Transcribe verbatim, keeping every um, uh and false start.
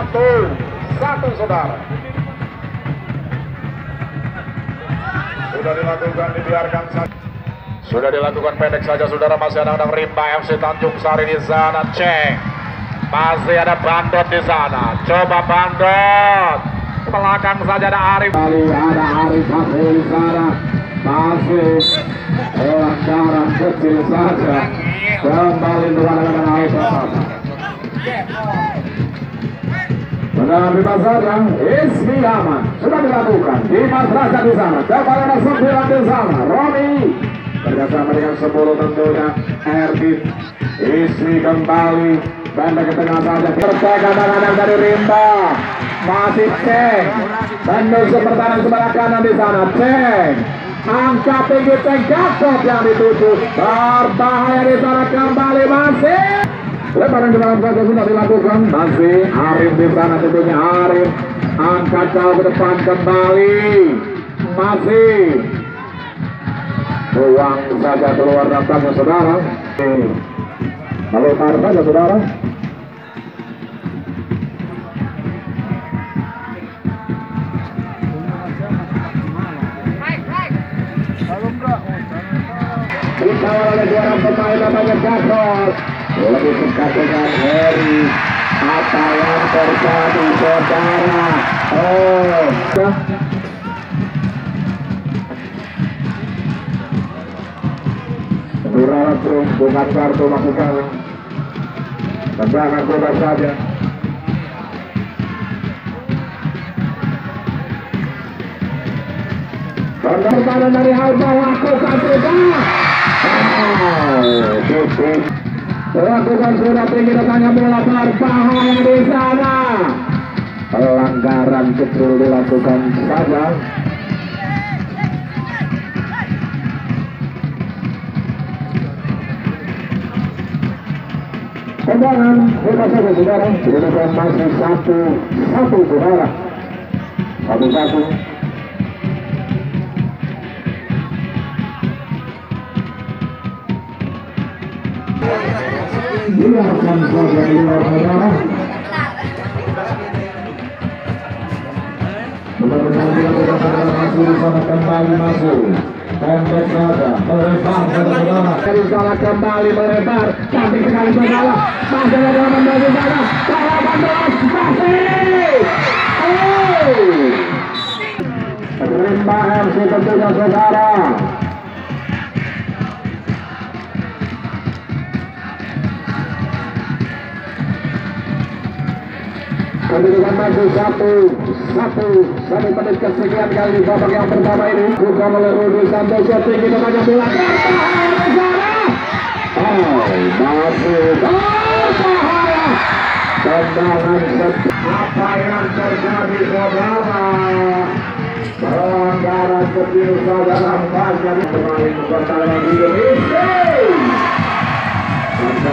satu satu saudara. Sudah dilakukan, dibiarkan saja. Sudah dilakukan pendek saja saudara, masih ada orang Rimba F C Tanjung Sari di sana. Cek, masih ada Bandot di sana. Coba Bandot, belakang saja ada Arif. Kali ada Arif masih di sana, masih pelanggaran kecil saja. Kembali dengan Arif pertama. Tendangan bebas saja, Ismi aman sudah dilakukan. Dimas Raja di sana, kembali ada sembilan di sana. Romi kerjasama dengan sepuluh tentunya. Ergit Ismi kembali pendek ke tengah saja. Tercek kadang-kadang dari Rimba, masih Ceng. Bandung sepertanan sebelah kanan di sana. Ceng angkat tinggi, Ceng cakep yang dituju. Berbahaya di sana, kembali masih. Lebaran ke dalam saja sudah dilakukan. Masih Arif di sana tentunya. Arif angkat jauh ke depan kembali. Masih ruang saja keluar datangnya saudara. Melebar saja saudara. Dikawal oleh dua orang pemain namanya Gasol. Lebih dekat dengan Heri. Apa yang terjadi saudara? Oh, Durara bukan kartu lakukan tendangan bebas saja. Pertahanan dari Alba lakukan tidak. Oh, cukup. Lakukan sudah tinggi datangnya bola, berbahaya di sana. Pelanggaran kecil dilakukan saja. Tendangan bebas saja saudara. Dilakukan masih satu satu saudara. Satu satu. Biarkan saja di luar saudara. Benar-benar dilakukan saudara, masih di sana kembali masuk. Pendek saja, melebar saudara. Dari sana kembali melebar, cantik sekali saudara. Masih ada dalam dari sana. Salah Bandot, masih. Oh, Rimba M C tentunya saudara. Kedudukan masih satu satu satu menit kesekian kali babak yang pertama ini. Bukan oleh Rudi Santoso, tinggi namanya bola berbahaya di sana. Oh, masih berbahaya. Tendangan apa yang terjadi saudara? Pelanggaran kecil saudara, banyak pemain pertahanan Indonesia.